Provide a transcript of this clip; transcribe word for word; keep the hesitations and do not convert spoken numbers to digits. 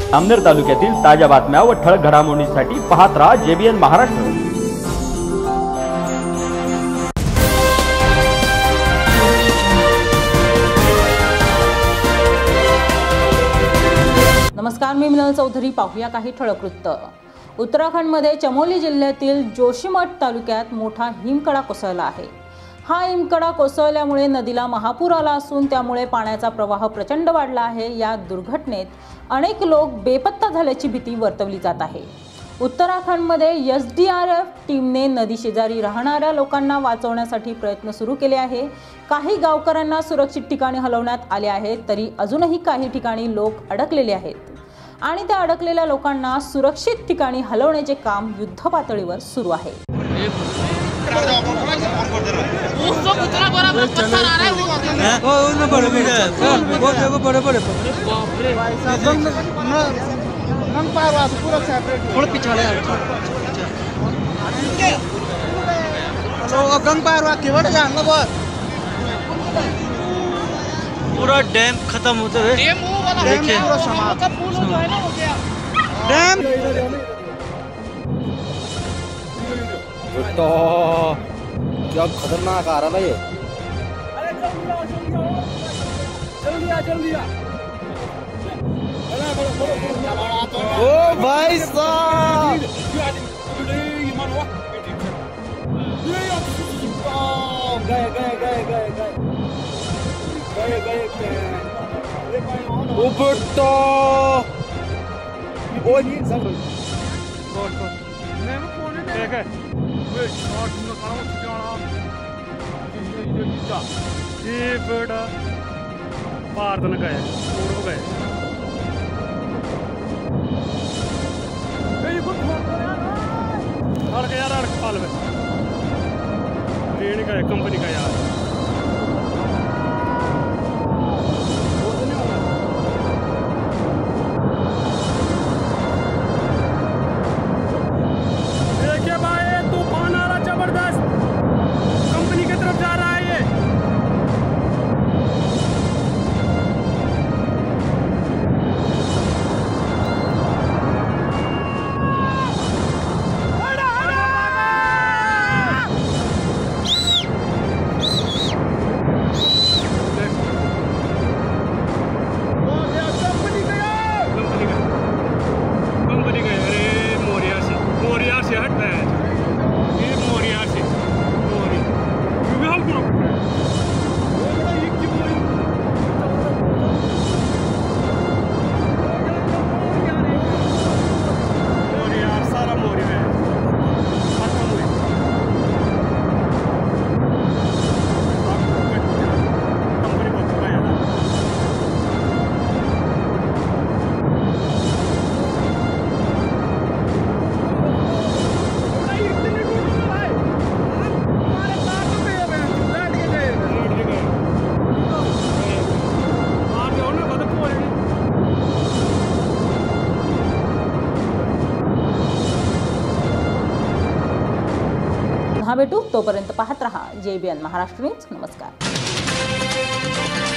अमनेर तालुक्यातील ताज्या बातम्या व ठळक घडामोडींसाठी पाहत राहा जेबीएन महाराष्ट्र। नमस्कार, मी मिनल चौधरी। पाहूया काही ठळक वृत्त। उत्तराखंडमध्ये चमोली जिल्ह्यातील जोशीमठ तालुक्यात मोठा हिमकडा कोसळला आहे। हा हिमकडा कोसळल्यामुळे नदीला महापूर आला असून त्यामुळे पाण्याचा प्रवाह प्रचंड वाढला आहे। या दुर्घटनेत अनेक लोक बेपत्ता झाल्याची भीती वर्तवली जात आहे। उत्तराखंडमध्ये एस डी आर एफ टीमने नदी शेजारी राहणाऱ्या लोकांना वाचवण्यासाठी प्रयत्न सुरू केले आहे। काही गावकऱ्यांना सुरक्षित ठिकाणी हलवण्यात आले आहे, तरी अजूनही काही ठिकाणी लोक अडकलेले आहेत आणि त्या अडकलेल्या लोकांना सुरक्षित ठिकाणी हलवण्याचे काम युद्धपातळीवर सुरू आहे। पूरा डैम खत्म होते हुए देखिए डैम तो क्या खतरनाक आ रहा है ये। ओ भाई साहब, गए गए गए गए गए गए गए ऊपर तो ओ नहीं सब कौन कौन मैं फोन है देख वे शॉट में काम जाना ये ये ये बड़ा पार तन गए उड़ गए ये को और के यार अड़काल में ट्रेन का कंपनी का यार भेटू तोपर्यंत पाहत रहा जेबीएन महाराष्ट्र न्यूज। नमस्कार।